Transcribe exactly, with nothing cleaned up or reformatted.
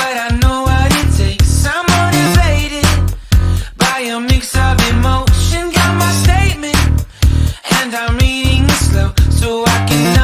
but I know what it takes. I'm motivated by a mix of emotion. Got my statement, and I'm reading it slow so I can